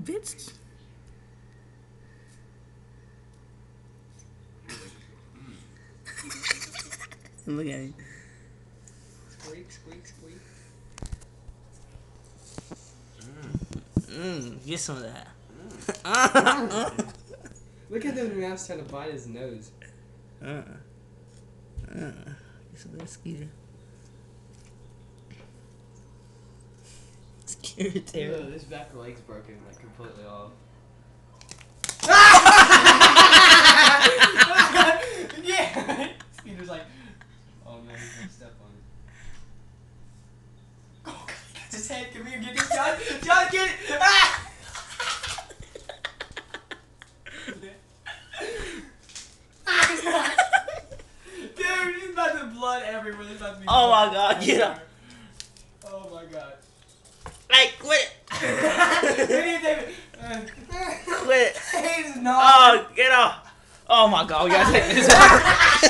bitch. Look at him. Squeak, squeak, squeak. Get some of that. Look at the mouse trying to bite his nose. Get some of that Skeeter. Skeeter Terror. This back leg's broken, like completely off. Yeah! Skeeter's like, oh man, he's gonna step on it. Oh, get his head, come here, get this, John! John, get it! Ah! Dude, there's about to be blood everywhere. There's about to be Oh blood my god, get up. Oh my god. Hey, quit it. Quit it. He's not. Oh, get off. Oh my god, we gotta take this out.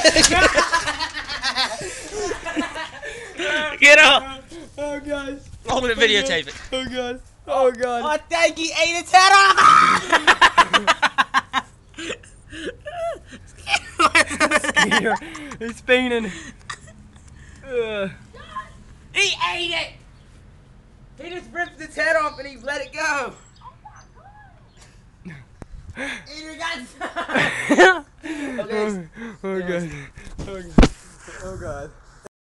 Get up. Oh god. I'm gonna videotape it. Oh god. Oh god. I think he ate its head off. It's spinning. He ate it. He just ripped its head off and he let it go. Eater got some. Okay. Oh god. Oh god. Oh god.